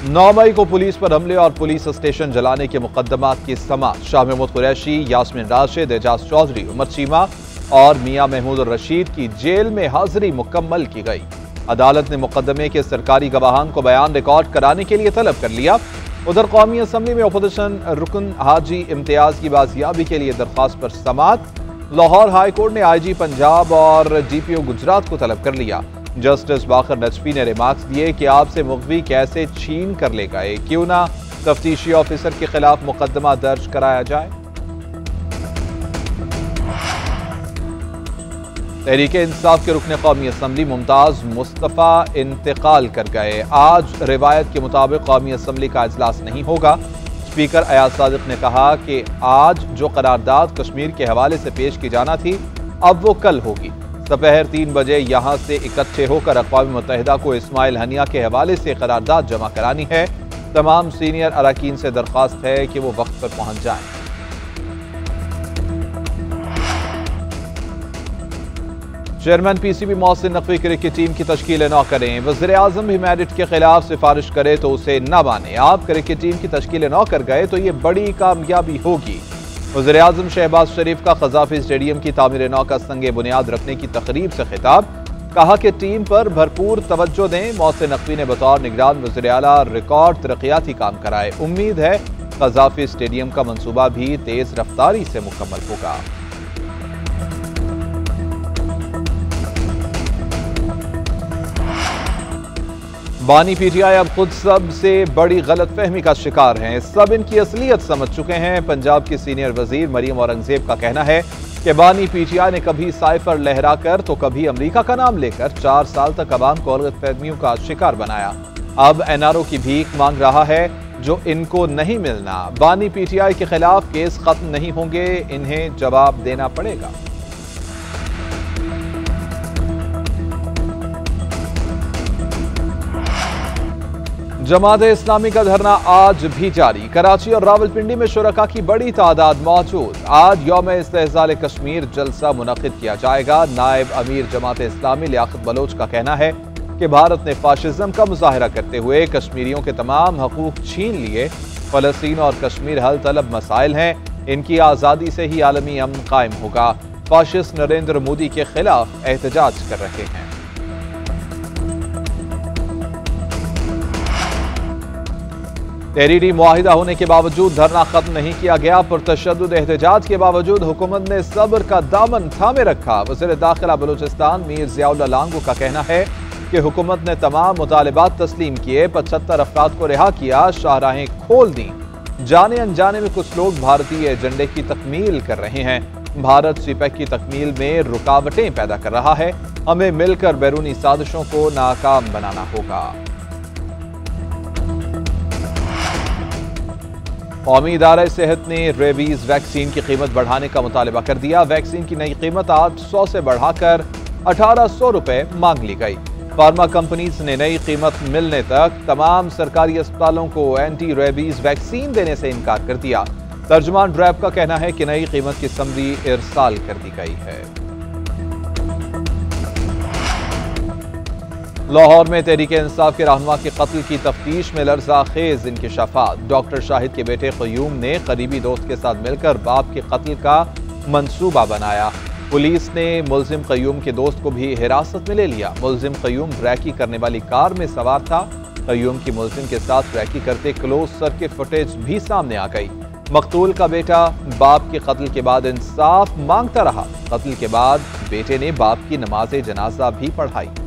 9 मई को पुलिस पर हमले और पुलिस स्टेशन जलाने के मुकदमात की समाअत। शाह महमूद कुरैशी, यास्मीन राशिद, एजाज चौधरी, उमर चीमा और मियां महमूद रशीद की जेल में हाजिरी मुकम्मल की गई। अदालत ने मुकदमे के सरकारी गवाहान को बयान रिकॉर्ड कराने के लिए तलब कर लिया। उधर कौमी असम्बली में अपोजिशन रुकन हाजी इम्तियाज की बाजियाबी के लिए दरख्वास्त पर समाअत। लाहौर हाई कोर्ट ने IG पंजाब और DPO गुजरात को तलब कर लिया। जस्टिस बाकर नजफी ने रिमार्क्स दिए कि आपसे मुख्वी कैसे छीन कर ले गए, क्यों ना तफ्तीशी ऑफिसर के खिलाफ मुकदमा दर्ज कराया जाए। तहरीके इंसाफ के रुकने कौमी असम्बली मुमताज मुस्तफ़ा इंतकाल कर गए। आज रिवायत के मुताबिक कौमी असम्बली का इजलास नहीं होगा। स्पीकर अयाज सादिक ने कहा कि आज जो करारदाद कश्मीर के हवाले से पेश की जाना थी, अब वो कल होगी। दोपहर 3 बजे यहां से इकट्ठे होकर अक़वाम मुत्तहिदा को इस्माइल हनिया के हवाले से करारदाद जमा करानी है। तमाम सीनियर अरकान से दरख्वास्त है कि वो वक्त पर पहुंच जाएं। Chairman PCB Mohsin Naqvi cricket team की तश्कील न करें। वज़ीर आज़म भी मैरिट के खिलाफ सिफारिश करे तो उसे न माने। आप क्रिकेट टीम की तश्कील न कर गए तो ये बड़ी कामयाबी होगी। वज़ीर आज़म शहबाज शरीफ का क़ज़ाफ़ी स्टेडियम की तामीर नौ का संगे बुनियाद रखने की तकरीब से खिताब। कहा कि टीम पर भरपूर तवज्जो दें। मोहसिन नकवी ने बतौर निगरान वज़ीर आला रिकॉर्ड तरक्याती काम कराए। उम्मीद है क़ज़ाफ़ी स्टेडियम का मनसूबा भी तेज़ रफ्तारी से मुकम्मल होगा। बानी PTI अब खुद सबसे बड़ी गलतफहमी का शिकार हैं। सब इनकी असलियत समझ चुके हैं। पंजाब की सीनियर वजीर मरियम औरंगजेब का कहना है कि बानी PTI ने कभी साइफर लहराकर तो कभी अमेरिका का नाम लेकर 4 साल तक अवाम को गलतफहमियों का शिकार बनाया। अब NRO की भीख मांग रहा है जो इनको नहीं मिलना। बानी PTI के खिलाफ केस खत्म नहीं होंगे, इन्हें जवाब देना पड़ेगा। जमात इस्लामी का धरना आज भी जारी। कराची और रावलपिंडी में शुरका की बड़ी तादाद मौजूद। आज यौम इस्तेहसाल कश्मीर जलसा मुनक़िद किया जाएगा। नायब अमीर जमात इस्लामी लियाकत बलोच का कहना है कि भारत ने फाशिज्म का मुजाहरा करते हुए कश्मीरियों के तमाम हकूक छीन लिए। फ़लस्तीन और कश्मीर हल तलब मसाइल हैं, इनकी आज़ादी से ही आलमी अमन कायम होगा। फाशिस्ट नरेंद्र मोदी के खिलाफ एहतजाज कर रहे हैं। तहरीरी मुआहिदा होने के बावजूद धरना खत्म नहीं किया गया। पुरतशद्दुद एहतजाज के बावजूद हुकूमत ने सब्र का दामन थामे रखा। वज़ीर दाखिला बलूचिस्तान मीर ज़ियाउल्लाह लांगू का कहना है कि हुकूमत ने तमाम मुतालिबात तस्लीम किए, 75 अफराद को रिहा किया, शाहराहें खोल दी। जाने अनजाने में कुछ लोग भारतीय एजेंडे की तकमील कर रहे हैं। भारत सीपैक की तकमील में रुकावटें पैदा कर रहा है। हमें मिलकर बैरूनी साजिशों को नाकाम बनाना होगा। कौमी इदारा सेहत ने रेबीज वैक्सीन की कीमत बढ़ाने का मुतालबा कर दिया। वैक्सीन की नई कीमत 800 से बढ़ाकर 1800 रुपए मांग ली गई। फार्मा कंपनीज ने नई कीमत मिलने तक तमाम सरकारी अस्पतालों को एंटी रेबीज वैक्सीन देने से इनकार कर दिया। तर्जुमान ड्रैब का कहना है कि नई कीमत की समरी इरसाल कर दी गई है। लाहौर में तहरीके इंसाफ के रहनुमा के कत्ल की तफ्तीश में लर्ज़ाखेज इंकशाफात। डॉक्टर शाहिद के बेटे क़य्यूम ने करीबी दोस्त के साथ मिलकर बाप के कत्ल का मंसूबा बनाया। पुलिस ने मुल्जिम क़य्यूम के दोस्त को भी हिरासत में ले लिया। मुल्जिम क़य्यूम रैकी करने वाली कार में सवार था। क़य्यूम की मुल्जिम के साथ रैकी करते क्लोज सर्किट फुटेज भी सामने आ गई। मकतूल का बेटा बाप के कत्ल के बाद इंसाफ मांगता रहा। कत्ल के बाद बेटे ने बाप की नमाज जनाजा भी पढ़ाई।